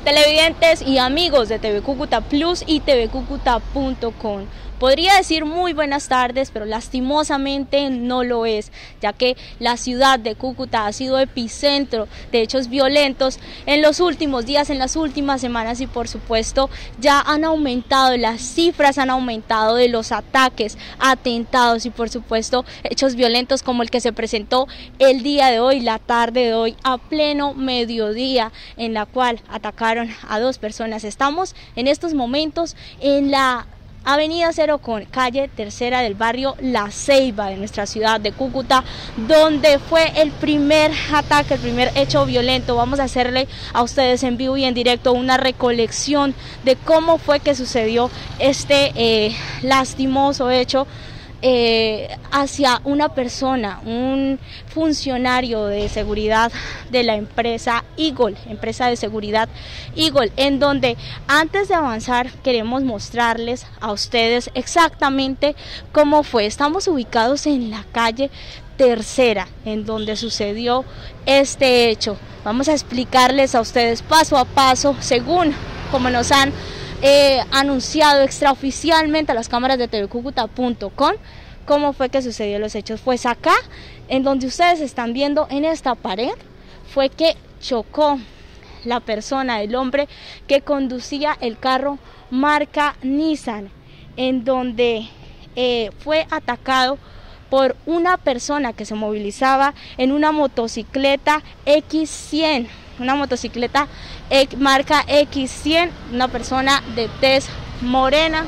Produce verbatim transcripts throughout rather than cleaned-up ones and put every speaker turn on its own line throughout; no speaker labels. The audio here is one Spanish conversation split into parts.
Televidentes y amigos de T V Cúcuta Plus y T V Cúcuta punto com. Podría decir muy buenas tardes, pero lastimosamente no lo es, ya que la ciudad de Cúcuta ha sido epicentro de hechos violentos en los últimos días, en las últimas semanas, y por supuesto ya han aumentado, las cifras han aumentado de los ataques, atentados y por supuesto hechos violentos como el que se presentó el día de hoy, la tarde de hoy, a pleno mediodía, en la cual atacaron a dos personas. Estamos en estos momentos en la Avenida Cero con calle Tercera del barrio La Ceiba de nuestra ciudad de Cúcuta, donde fue el primer ataque, el primer hecho violento. Vamos a hacerle a ustedes en vivo y en directo una recolección de cómo fue que sucedió este eh, lastimoso hecho Eh, hacia una persona, un funcionario de seguridad de la empresa Eagle, empresa de seguridad Eagle, en donde antes de avanzar queremos mostrarles a ustedes exactamente cómo fue. Estamos ubicados en la calle Tercera, en donde sucedió este hecho. Vamos a explicarles a ustedes paso a paso, según como nos han Eh, anunciado extraoficialmente a las cámaras de T V Cúcuta punto com, cómo fue que sucedió los hechos. Pues acá, en donde ustedes están viendo en esta pared, fue que chocó la persona, el hombre que conducía el carro marca Nissan, en donde eh, fue atacado por una persona que se movilizaba en una motocicleta equis cien, una motocicleta marca equis cien, una persona de tez morena.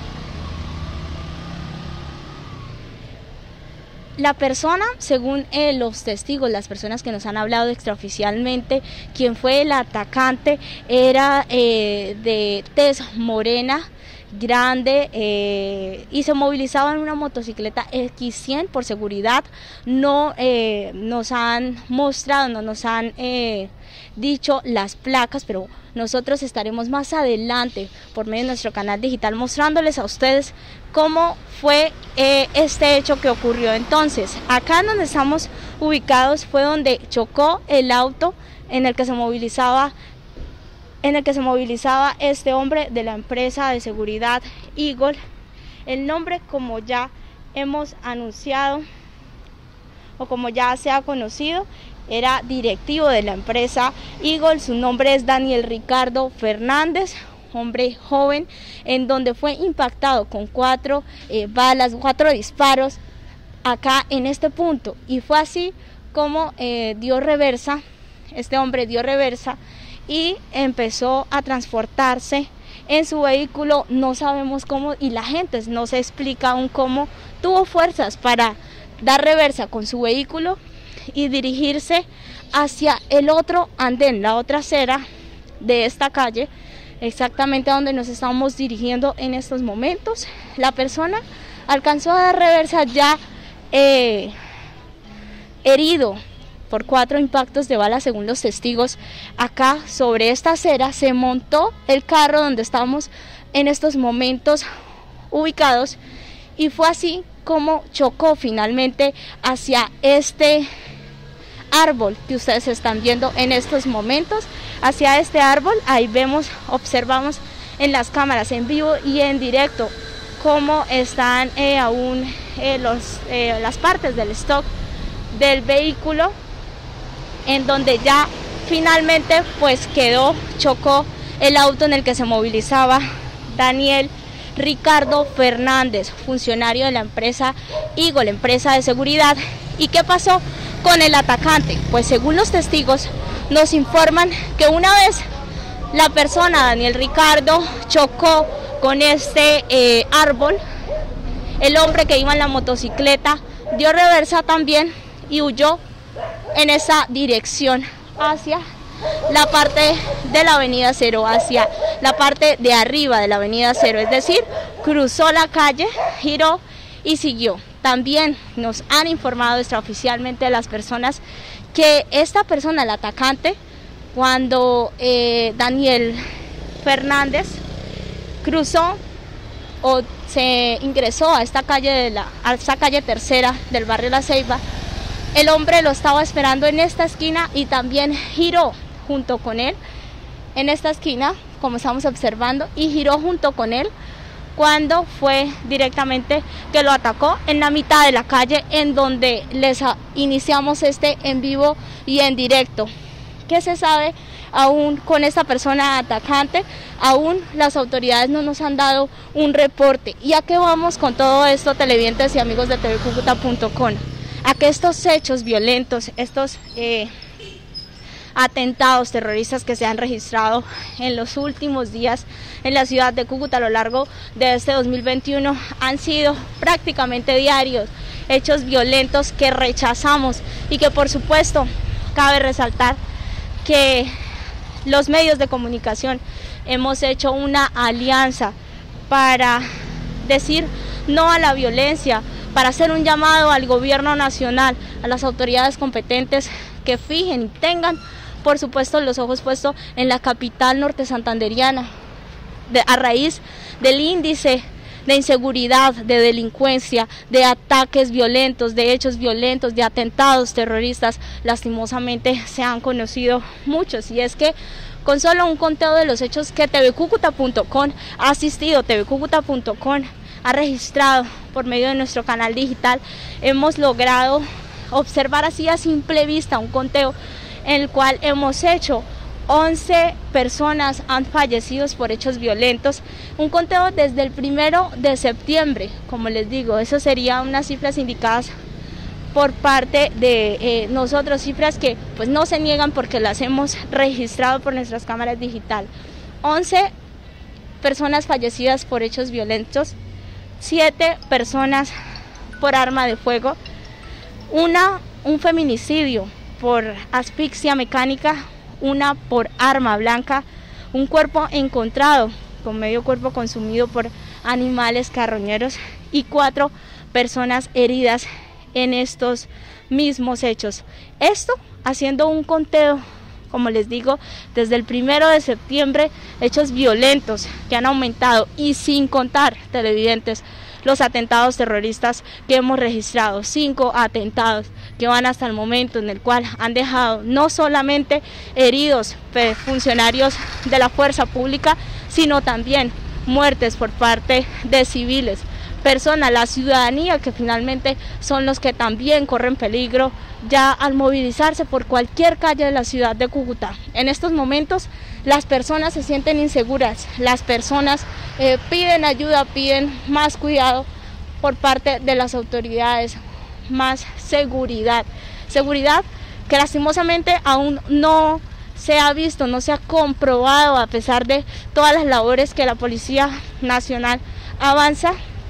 La persona, según eh, los testigos, las personas que nos han hablado extraoficialmente, quien fue el atacante era eh, de tez morena, grande, eh, y se movilizaba en una motocicleta equis cien. Por seguridad no eh, nos han mostrado, no nos han eh, dicho las placas, pero nosotros estaremos más adelante por medio de nuestro canal digital mostrándoles a ustedes cómo fue eh, este hecho que ocurrió. Entonces, acá donde estamos ubicados fue donde chocó el auto en el que se movilizaba en el que se movilizaba este hombre de la empresa de seguridad Eagle. El nombre, como ya hemos anunciado o como ya se ha conocido, era directivo de la empresa Eagle. Su nombre es Daniel Ricardo Fernández, hombre joven, en donde fue impactado con cuatro eh, balas, cuatro disparos acá en este punto, y fue así como eh, dio reversa, este hombre dio reversa y empezó a transportarse en su vehículo. No sabemos cómo, y la gente no se explica aún cómo tuvo fuerzas para dar reversa con su vehículo y dirigirse hacia el otro andén, la otra acera de esta calle, exactamente a donde nos estamos dirigiendo en estos momentos. La persona alcanzó a dar reversa ya eh, herido por cuatro impactos de bala, según los testigos. Acá sobre esta acera se montó el carro donde estamos en estos momentos ubicados, y fue así como chocó finalmente hacia este árbol que ustedes están viendo en estos momentos, hacia este árbol. Ahí vemos, observamos en las cámaras en vivo y en directo cómo están eh, aún eh, los, eh, las partes del stock del vehículo, en donde ya finalmente pues quedó, chocó el auto en el que se movilizaba Daniel Ricardo Fernández, funcionario de la empresa Eagle, empresa de seguridad. ¿Y qué pasó con el atacante? Pues según los testigos nos informan que una vez la persona, Daniel Ricardo, chocó con este eh, árbol, el hombre que iba en la motocicleta dio reversa también y huyó en esa dirección hacia la parte de la avenida Cero, hacia la parte de arriba de la avenida Cero, es decir, cruzó la calle, giró y siguió. También nos han informado extraoficialmente a las personas que esta persona, el atacante, cuando eh, Daniel Fernández cruzó o se ingresó a esta calle de la, a esta calle Tercera del barrio La Ceiba, el hombre lo estaba esperando en esta esquina y también giró junto con él en esta esquina, como estamos observando, y giró junto con él cuando fue directamente que lo atacó en la mitad de la calle, en donde les iniciamos este en vivo y en directo. ¿Qué se sabe aún con esta persona atacante? Aún las autoridades no nos han dado un reporte. ¿Y a qué vamos con todo esto, televidentes y amigos de T V Cúcuta punto com? A que estos hechos violentos, estos eh, atentados terroristas que se han registrado en los últimos días en la ciudad de Cúcuta a lo largo de este dos mil veintiuno han sido prácticamente diarios, hechos violentos que rechazamos y que por supuesto cabe resaltar que los medios de comunicación hemos hecho una alianza para decir no a la violencia, para hacer un llamado al gobierno nacional, a las autoridades competentes que fijen y tengan por supuesto los ojos puestos en la capital norte santanderiana, de, a raíz del índice de inseguridad, de delincuencia, de ataques violentos, de hechos violentos, de atentados terroristas. Lastimosamente se han conocido muchos, y es que con solo un conteo de los hechos que T V Cúcuta punto com ha asistido, T V Cúcuta punto com ha registrado por medio de nuestro canal digital, hemos logrado observar así a simple vista un conteo en el cual hemos hecho once personas han fallecido por hechos violentos, un conteo desde el primero de septiembre, como les digo, eso sería unas cifras indicadas por parte de eh, nosotros, cifras que pues no se niegan porque las hemos registrado por nuestras cámaras digital. once personas fallecidas por hechos violentos, siete personas por arma de fuego, una, un feminicidio por asfixia mecánica, una por arma blanca, un cuerpo encontrado con medio cuerpo consumido por animales carroñeros y cuatro personas heridas en estos mismos hechos. Esto haciendo un conteo, como les digo, desde el primero de septiembre, hechos violentos que han aumentado, y sin contar, televidentes, los atentados terroristas que hemos registrado, cinco atentados que van hasta el momento, en el cual han dejado no solamente heridos funcionarios de la fuerza pública, sino también muertes por parte de civiles, personas, la ciudadanía, que finalmente son los que también corren peligro ya al movilizarse por cualquier calle de la ciudad de Cúcuta. En estos momentos las personas se sienten inseguras, las personas eh, piden ayuda, piden más cuidado por parte de las autoridades, más seguridad, seguridad que lastimosamente aún no se ha visto, no se ha comprobado, a pesar de todas las labores que la Policía Nacional avanza.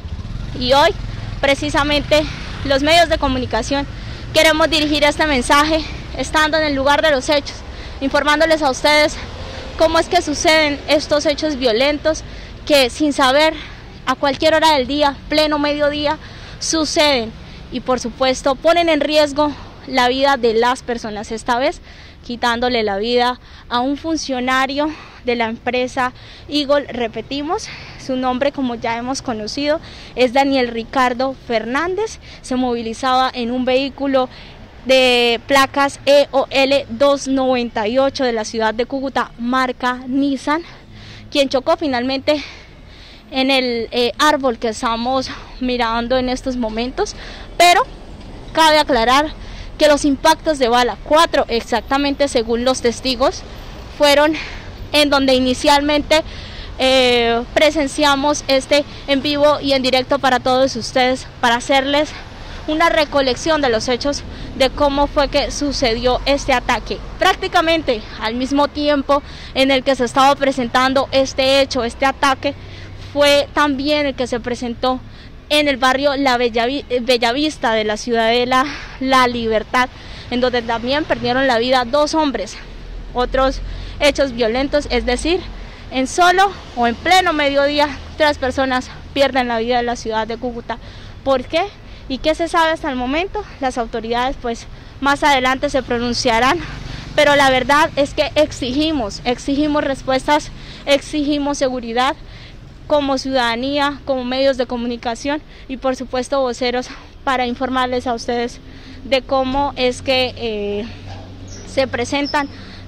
Y hoy precisamente los medios de comunicación queremos dirigir este mensaje estando en el lugar de los hechos, informándoles a ustedes cómo es que suceden estos hechos violentos que sin saber a cualquier hora del día, pleno mediodía, suceden y por supuesto ponen en riesgo la vida de las personas, esta vez quitándole la vida a un funcionario de la empresa Eagle. Repetimos, su nombre, como ya hemos conocido, es Daniel Ricardo Fernández. Se movilizaba en un vehículo de placas E O L doscientos noventa y ocho de la ciudad de Cúcuta, marca Nissan, quien chocó finalmente en el eh, árbol que estamos mirando en estos momentos. Pero cabe aclarar que los impactos de bala, cuatro exactamente según los testigos, fueron en donde inicialmente eh, presenciamos este en vivo y en directo para todos ustedes, para hacerles una recolección de los hechos de cómo fue que sucedió este ataque. Prácticamente al mismo tiempo en el que se estaba presentando este hecho, este ataque, fue también el que se presentó en el barrio La Bellavista de la ciudad de la, la Libertad, en donde también perdieron la vida dos hombres. Otros hechos violentos, es decir, en solo o en pleno mediodía, tres personas pierden la vida en la ciudad de Cúcuta. ¿Por qué? ¿Y qué se sabe hasta el momento? Las autoridades pues más adelante se pronunciarán, pero la verdad es que exigimos, exigimos respuestas, exigimos seguridad como ciudadanía, como medios de comunicación y por supuesto voceros, para informarles a ustedes de cómo es que eh, se presentan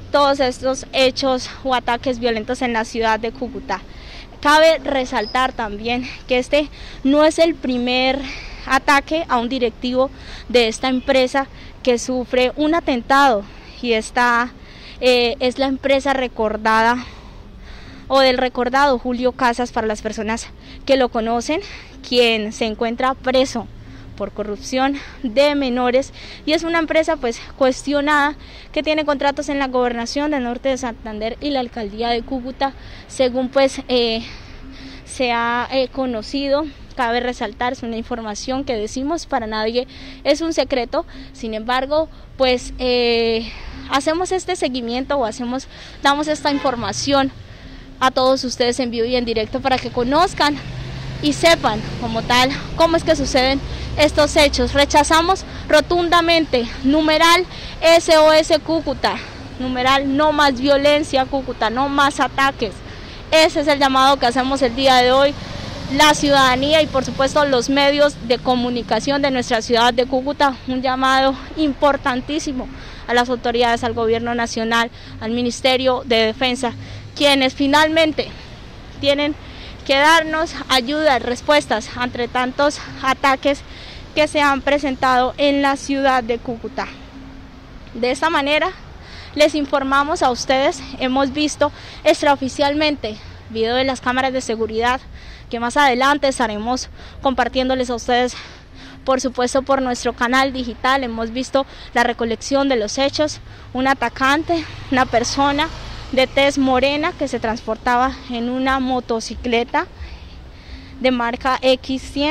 todos estos hechos o ataques violentos en la ciudad de Cúcuta. Cabe resaltar también que este no es el primer ataque a un directivo de esta empresa que sufre un atentado, y esta eh, es la empresa recordada o del recordado Julio Casas, para las personas que lo conocen, quien se encuentra preso por corrupción de menores, y es una empresa pues cuestionada que tiene contratos en la gobernación del norte de Santander y la alcaldía de Cúcuta, según pues eh, se ha eh, conocido. Cabe resaltar, es una información que decimos, para nadie es un secreto. Sin embargo, pues eh, hacemos este seguimiento o hacemos, damos esta información a todos ustedes en vivo y en directo para que conozcan y sepan como tal cómo es que suceden estos hechos. Rechazamos rotundamente, numeral S O S Cúcuta, numeral no más violencia Cúcuta, no más ataques. Ese es el llamado que hacemos el día de hoy, la ciudadanía y por supuesto los medios de comunicación de nuestra ciudad de Cúcuta. Un llamado importantísimo a las autoridades, al gobierno nacional, al Ministerio de Defensa, quienes finalmente tienen que darnos ayuda, respuestas ante tantos ataques que se han presentado en la ciudad de Cúcuta. De esta manera les informamos a ustedes, hemos visto extraoficialmente video de las cámaras de seguridad que más adelante estaremos compartiéndoles a ustedes, por supuesto por nuestro canal digital. Hemos visto la recolección de los hechos, un atacante, una persona de tez morena que se transportaba en una motocicleta de marca equis cien,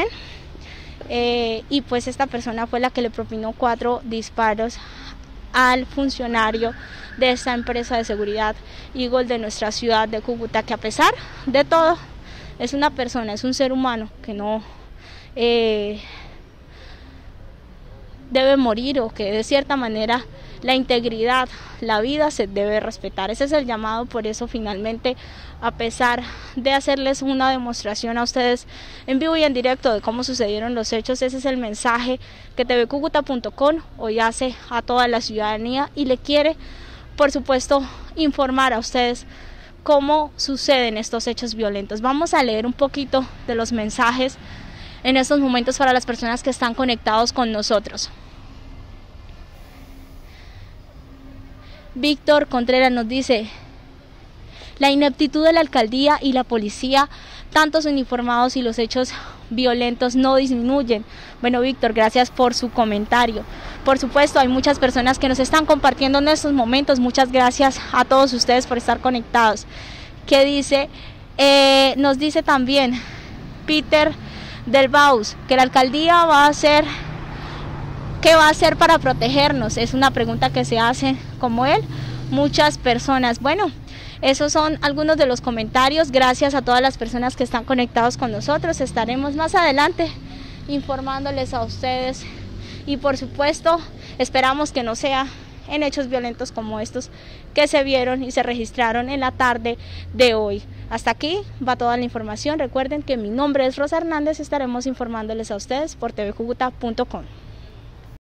eh, y pues esta persona fue la que le propinó cuatro disparos al funcionario de esta empresa de seguridad Eagle de nuestra ciudad de Cúcuta, que a pesar de todo es una persona, es un ser humano que no eh, debe morir, o que de cierta manera la integridad, la vida se debe respetar. Ese es el llamado. Por eso finalmente, a pesar de hacerles una demostración a ustedes en vivo y en directo de cómo sucedieron los hechos, ese es el mensaje que T V Cúcuta punto com hoy hace a toda la ciudadanía y le quiere, por supuesto, informar a ustedes cómo suceden estos hechos violentos. Vamos a leer un poquito de los mensajes en estos momentos para las personas que están conectados con nosotros. Víctor Contreras nos dice: la ineptitud de la alcaldía y la policía, tantos uniformados y los hechos violentos no disminuyen. Bueno, Víctor, gracias por su comentario. Por supuesto, hay muchas personas que nos están compartiendo en estos momentos. Muchas gracias a todos ustedes por estar conectados. ¿Qué dice? Eh, nos dice también Peter del Baus que la alcaldía va a hacer, ¿qué va a hacer para protegernos? Es una pregunta que se hace como él muchas personas. Bueno, esos son algunos de los comentarios. Gracias a todas las personas que están conectados con nosotros. Estaremos más adelante informándoles a ustedes y por supuesto esperamos que no sea en hechos violentos como estos que se vieron y se registraron en la tarde de hoy. Hasta aquí va toda la información. Recuerden que mi nombre es Rosa Hernández. Estaremos informándoles a ustedes por T V Cúcuta punto com.